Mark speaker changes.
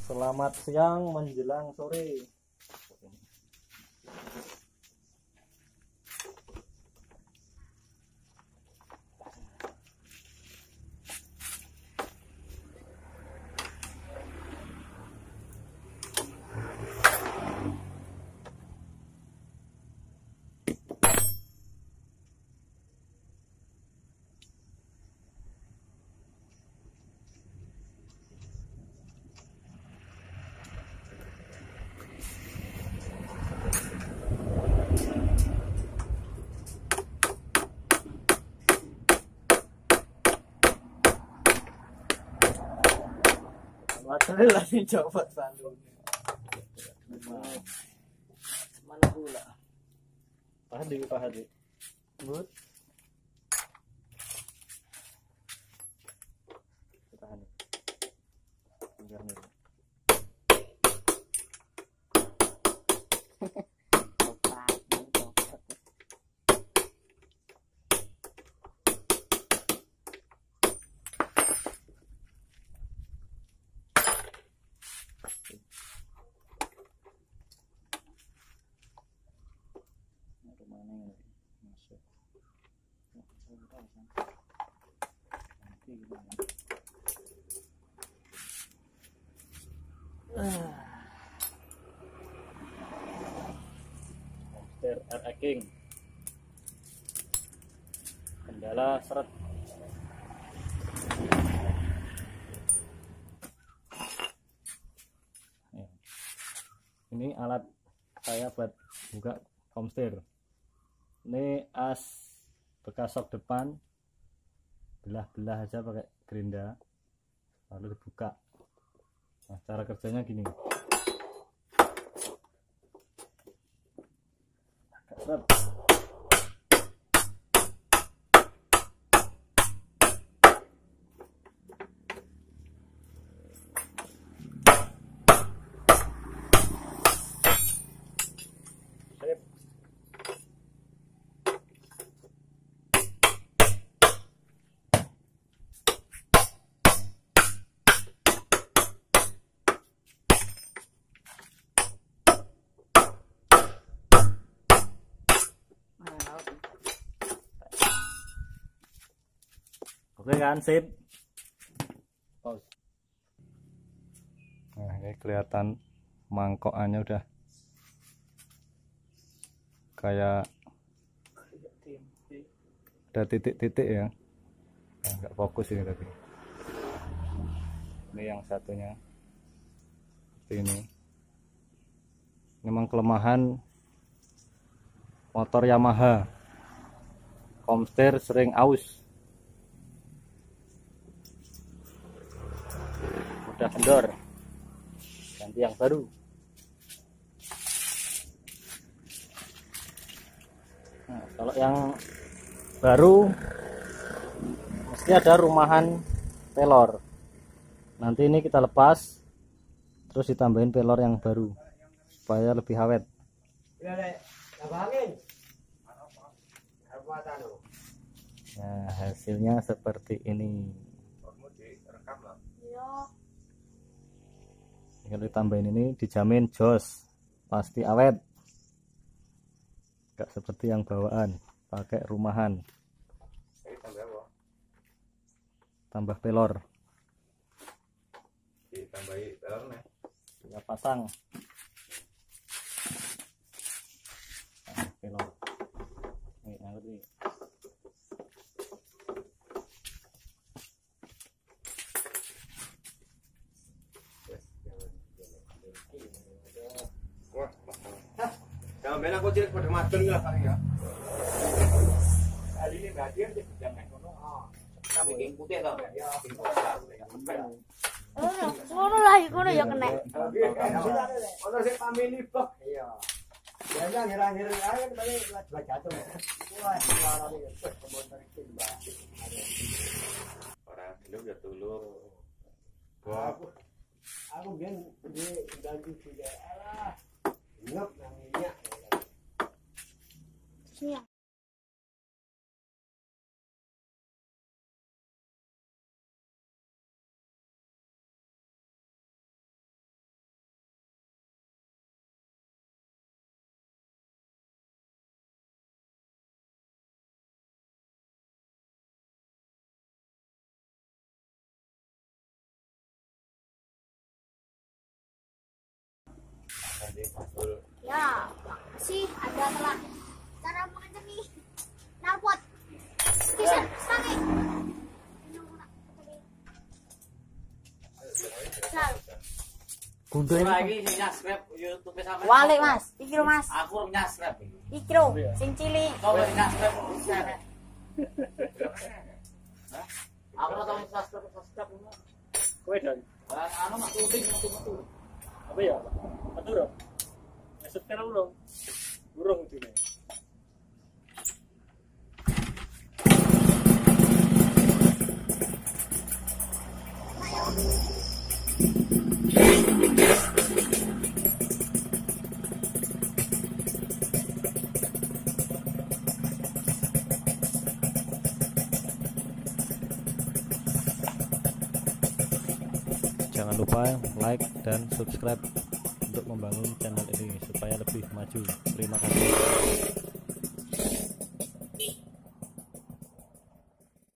Speaker 1: Selamat siang menjelang sore. Padahal lagi coba selalu. Mana pula? Pak Hadi. Good. Tahan. Biar nih. Masuk. Monster RA King. Kendala seret. Ini alat saya buat buka komster. Ini as bekas sok depan, belah-belah aja pakai gerinda, lalu dibuka. Nah, cara kerjanya gini. Agak seret. Oke kan, sip. Pause. Nah, ini kelihatan mangkokannya udah kayak ada titik-titik ya. Nah, nggak fokus ini tadi. Ini yang satunya seperti ini. Ini memang kelemahan motor Yamaha. Komster sering aus. Udah kendor, ganti yang baru. Nah, kalau yang baru mesti ada rumahan pelor. Nanti ini kita lepas terus ditambahin pelor yang baru supaya lebih awet. Nah, hasilnya seperti ini. Kalau ditambahin ini dijamin jos, pasti awet, gak seperti yang bawaan pakai rumahan. Tambah pelor, ditambahi pelornya, kita pasang. Nah, pelor ini ngerti.
Speaker 2: Jangan aku cilik pada matur lah kali ya. Kali ini hadir di jangan kono. Kamu bikin putih toh? Ya,
Speaker 3: ngono lah ngono ya kena.
Speaker 2: Ono sing family box. Iya.
Speaker 4: Ya ngira-ngira ae tadi lagi jatuh. Wah, suara ini komentar iki, Mbak.
Speaker 2: Ora dulu ya dulu.
Speaker 4: Aku biyen di ganti juga. Alah. Ngep nang minyak.
Speaker 3: Siap. Ya, makasih Anda telah cara mengenai knalpot. Kisah, sange.
Speaker 1: Guntur ini
Speaker 2: Lagi nyasrep YouTube sama.
Speaker 5: Walik Mas, iki lho Mas.
Speaker 2: Aku nyasrep.
Speaker 5: Iki lho, sing cilik.
Speaker 2: Kau nyasrep bisa. Aku ora tau nyasrep.
Speaker 1: kowe dan
Speaker 2: Anu mak tuding metu-metu.
Speaker 1: apa ya? Atur. Maksud kan urung dene. Jangan lupa like dan subscribe untuk membangun channel ini supaya lebih maju. Terima kasih.